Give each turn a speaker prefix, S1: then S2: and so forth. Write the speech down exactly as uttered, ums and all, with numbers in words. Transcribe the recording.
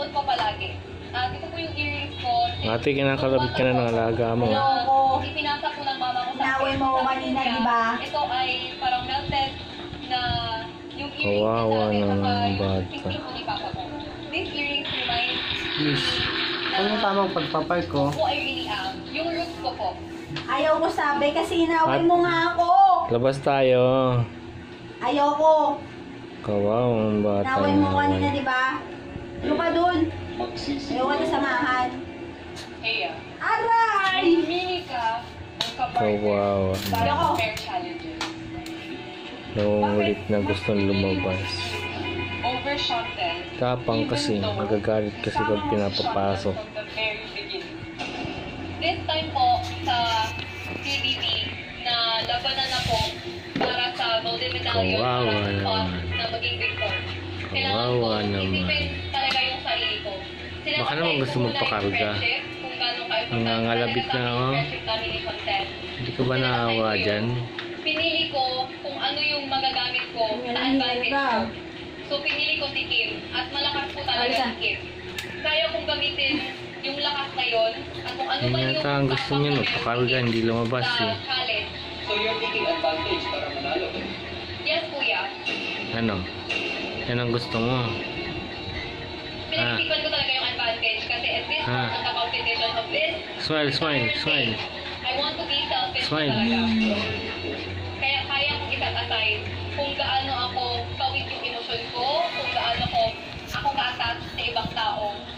S1: suot ko palagi. Ah, ito po yung earrings ko.
S2: Ate, kinakalabit ka na ng alaga mo.
S1: Hello. Ipinasa po ng mama ko sa
S3: Naway mo ko kanina, di ba?
S1: Ito ay parang melted na yung earrings
S2: Kawawa
S1: natin
S2: naman
S1: kapag
S2: bata.
S1: tingin po ni Papa ko. This earrings reminds
S4: Please. Ano yung tamang pagpapark ko?
S1: po ay really am. Yung roots ko po.
S3: Ayaw ko sabi kasi inaway
S2: At-
S3: mo nga ako.
S2: Labas tayo.
S3: Ayaw ko.
S2: Kawawa ang bata.
S3: Inaway mo ko kanina, di ba? Ano ka dun? Ayaw ka na samahan.
S1: Hey, ah.
S3: Aray!
S1: Mini ka ang kapartner
S2: Kawawa.
S1: para
S3: Ako.
S1: sa fair challenges.
S2: Nangungulit na gustong lumabas.
S1: Overshotted.
S2: Tapang kasi. Nagagalit kasi pag pinapapasok.
S1: From the very beginning. This time po sa P B B na labanan ako para sa golden medallion
S2: Kawawa
S1: para sa spot
S2: naman.
S1: na maging victor. Kailangan ko
S2: Kawawa naman.
S1: isipin talaga yung sarili ko. Sila
S2: Baka
S1: kasi
S2: naman gusto
S1: kung
S2: magpakarga.
S1: una yung friendship, kung gano'n kayo
S2: Nangangalabit na ako.
S1: friendship namin ni Content.
S2: Hindi ka ba naawa dyan?
S1: Pinili ko kung ano yung magagamit ko sa advantage ko. So, pinili ko si Kim. At malakas po talaga
S3: Alika.
S1: si Kim. Kaya kong gamitin yung lakas na yun at kung ano
S2: Yun
S1: man yung
S2: yata ang gusto niya,
S1: papakita
S2: magpakarga, hindi lumabas
S1: sa
S2: eh.
S1: challenge.
S5: So you're taking advantage para manalo.
S1: Yes, kuya.
S2: Ano? Yan ang gusto mo.
S1: Pinag-isipan ko talaga yung advantage kasi at this
S2: Ah.
S1: point of the competition of this
S2: Smile, smile, smile.
S1: I want to be selfish
S2: Smile.
S1: talaga. Kaya kaya kong i-set aside kung gaano ako kawit yung emosyon ko, kung gaano ko ako ka-attach sa ibang tao